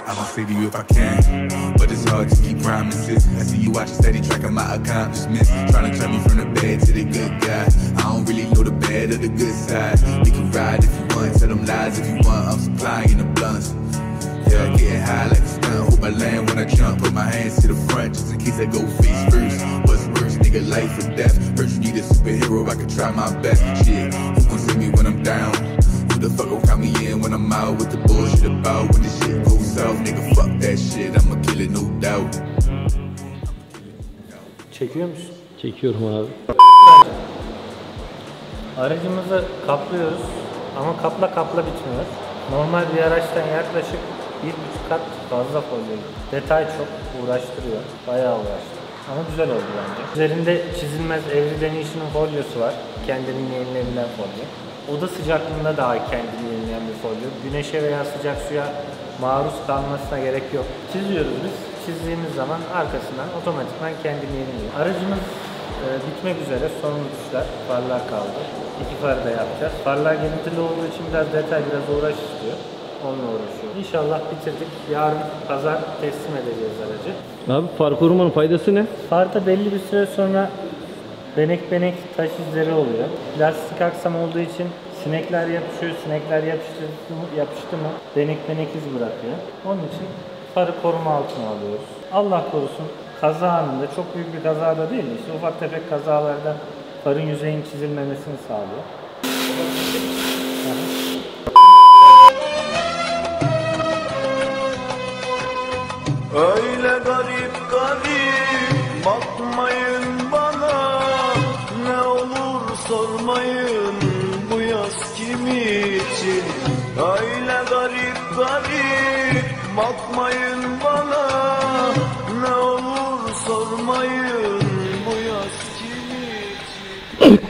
I gon' say to you if I can, but it's hard to keep promises. I see you watching steady tracking my accomplishments, trying to turn me from the bad to the good guy. I don't really know the bad or the good side. We can ride if you want, tell them lies if you want. I'm supplying the blunts. Yeah, getting high like a stunt. Hold my land when I jump, put my hands to the front just in case I go face first. What's worse, nigga, life or death? First you need a superhero, I can try my best. Shit, who gon' see me when I'm down? Who the fuck gon' count me in when I'm out with the bullshit about when the shit goes south? Nigga, fuck that shit, I'ma kill it, no doubt. Çekiyor musun? Çekiyorum abi. Aracımızı kaplıyoruz ama kapla bitmiyor. Normal bir araçtan yaklaşık 1,5 kat fazla folyo. Detay çok uğraştırıyor, bayağı uğraştı. Ama güzel oldu bence. Üzerinde çizilmez Everydenation'ın folyosu var. Kendini yenilebilen folyo. Oda sıcaklığında daha kendini yenileyen bir folyo. Güneşe veya sıcak suya maruz kalmasına gerek yok. Çiziyoruz biz. Çizdiğimiz zaman arkasından otomatikman kendini yeniliyor. Aracımız bitmek üzere, son uçuşlar, farlar kaldı. 2 farı da yapacağız. Farlar görüntülü olduğu için biraz detay, biraz uğraş istiyor. Onunla uğraşıyor. İnşallah bitirdik. Yarın pazar teslim edeceğiz aracı. Abi far korumanın faydası ne? Farda belli bir süre sonra benek taş izleri oluyor. Plastik aksam olduğu için sinekler yapışıyor. Sinekler yapıştı mı benek iz bırakıyor. Onun için farı koruma altına alıyoruz. Allah korusun kaza anında, çok büyük bir kaza da değil, işte ufak tefek kazalarda farın yüzeyinin çizilmemesini sağlıyor. Öyle garip bakmayın bana, ne olur sormayın bu yaz kimi için. Öyle garip bakmayın bana, ne olur sormayın bu yaz kimi için.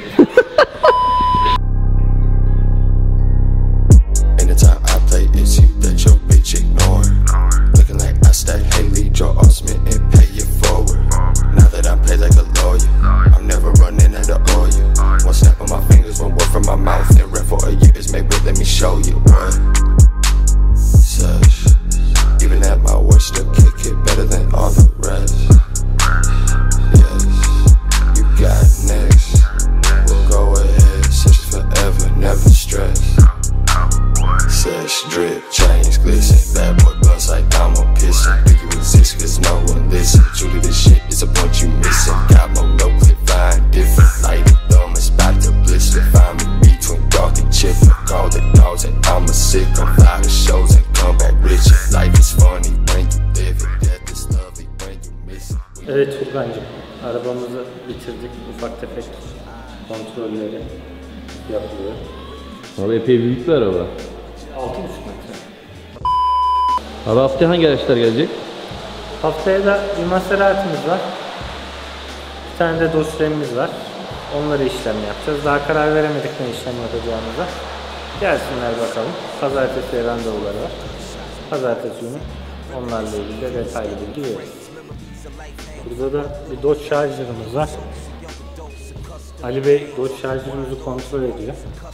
Anytime I play it's you that your bitch ignore. Looking like I stacked Haley, Joe Osment and pay it forward. Now that I'm paid like a lawyer, I'm never running out of oil. One snap of my fingers, one word from my mouth, and rent for a year is made with, let me show you what. Such, even at my worst, still kick it better than all the rest. Yes, you got next. We'll go ahead, search forever, never stress. Sex, drip, chains, glisten, bad boy buzz like I'm a piston. Do you exist? Cause no one listen. Truly this shit is a point you missing. Got more no clip, fine, different. Light it, dumb, it's about to blister. Find me between dark and chipper. Call the dogs and I'm a sick. I'm fly to shows and come back richer. Life is funny when you live it. Death is lovely when you miss it. Evet Furkancığım, arabamızı bitirdik. Ufak tefek kontrolleri yapılıyor. Abi epey büyük bir araba. 6,5 metre. Abi haftaya hangi araçlar gelecek? Haftaya da bir Maserati'miz var. Bir tane de Dodge'miz var. Onları işlem yapacağız. Daha karar veremedik ne işlem yapacağımıza. Gelsinler bakalım. Pazartesi randevuları var. Pazartesi günü onlarla ilgili de detaylı bilgi veririz. Burada da bir Dodge Charger'ımız var. Ali Bey Dodge Charger'ımızı kontrol ediyor.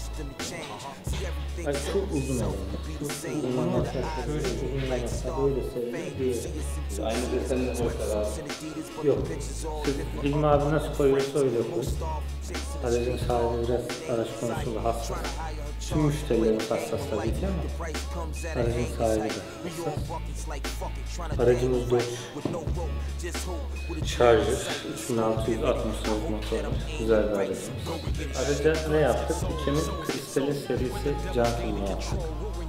Ay çok uzun alanı. Şu uzunlaması şöyle uzunlaması böyle seviyor. Aynı desenli boşlar abi. Yok. Hilmi abi nasıl koyuyorsa öyle koy. Aracın sahibi biraz araç konusunda hassas. Tüm müşterilerin hassas tabii ki ama aracın sahibi de hassas. Aracımız Dodge Charger 3660 motorlu. Güzel bir aracımız. Araca ne yaptık? İçimiz Kristal'in serisi cam filmi yaptık.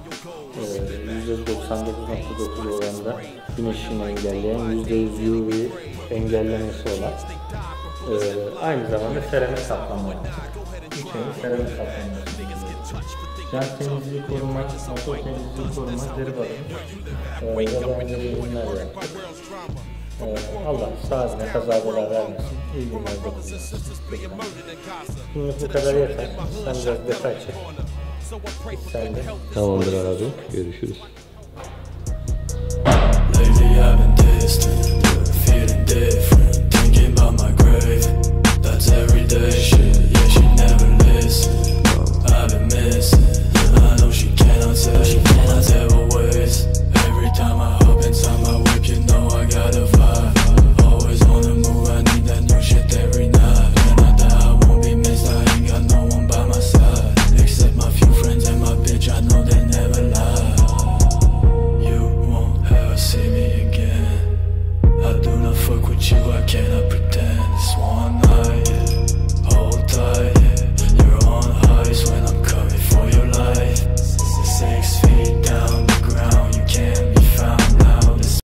%99.9 oranında güneş ışığını engelleyen, %100 UV engellemesi olan aynı zamanda seramik kaplama yaptık. İçimiz seramik kaplama yaptık. Can temizliği koruma, motor temizliği koruma, deri barın ve benzeri ürünler yaptık. Allah sağlığına kazalar vermesin. İyi günlerde kullanın. Şimdi bu kadar yeter. Sen biraz detay çek. Sen de. Tamamdır abi. Görüşürüz. Lately I've been distant, feeling different, thinking about my grave. That's everyday shit.